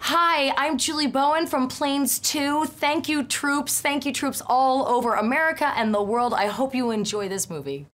Hi, I'm Julie Bowen from Planes 2. Thank you troops all over America and the world. I hope you enjoy this movie.